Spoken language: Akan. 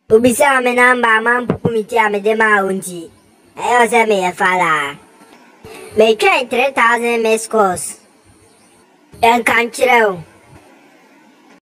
Ubisa me number man pumiti me de ma unji. I was a me a fala. May try 3,000 miss course. And can't you know?